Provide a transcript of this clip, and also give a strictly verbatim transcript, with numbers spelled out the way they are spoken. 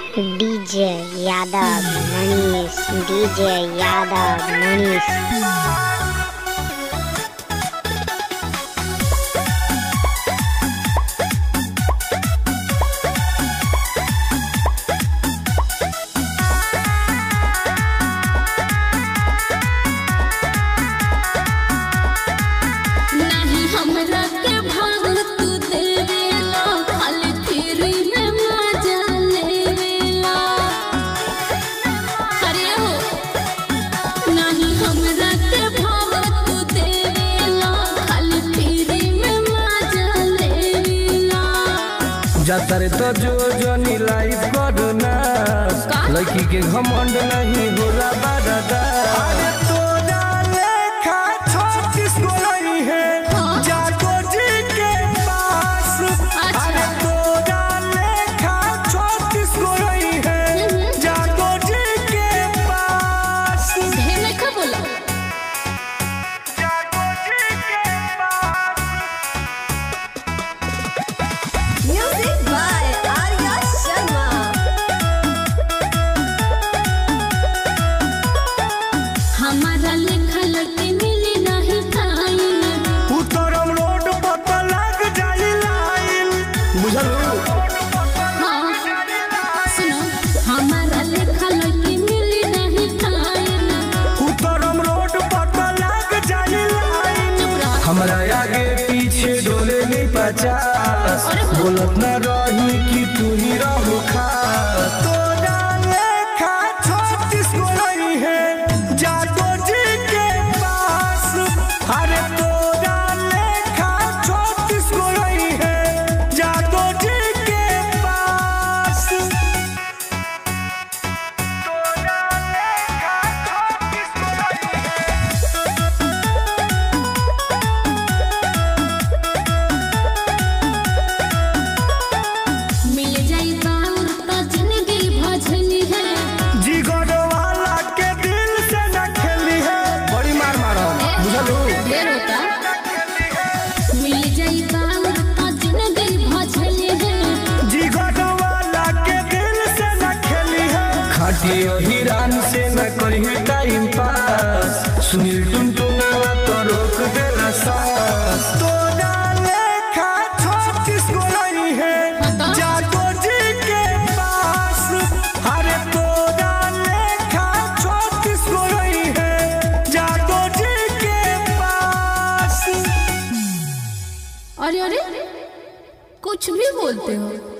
DJ Yadav Manish DJ Yadav Manish जातर तो जो जनी लाइफ करना लड़की के घमंड नहीं होला बरदा। अरे तोरा लेखा छत्तीस गो नहीं है जागो जी के पास। अरे तोरा लेखा छत्तीस गो नहीं है जागो जी के पास। जागो जी के पास। Music by Arya Sharma. हमारा लेखा लड़के मिली नहीं खाइन उतरम रोड पता लग जाई लाइन बुझलू। हाँ सुनो हमारा लेखा लड़के मिली नहीं खाइन उतरम रोड पता लग जाई लाइन। हमरा आगे पीछे डोले नहीं पचास बोलत न रही कि तू ही रहू खास। तोरा लेखा छत्तीस गो नहीं है जागो जी के पास। अरे तोरा लेखा छत्तीस गो नहीं है जागो जी के पास। तोरा लेखा छत्तीस गो नहीं है। मिल जाई बाउर तो जिंदगी भजनी है जिगर वाला के दिल से न खेली है बड़ी मार मारो बुझलू। ढेर होता मिल जाई बाउर तो जिंदगी भजनी है जिगर वाला के दिल से न खेली है खाटियो हिरान से न करी टाइम पास। सुनील टुनटुनावा तो रोक देला सांस। तोरा लेखा छत्तीस गो नहीं है जागो जी के पास। अरे तोरा लेखा छत्तीस गो नहीं है जागो जी के पास। अरे अरे कुछ भी बोलते हो।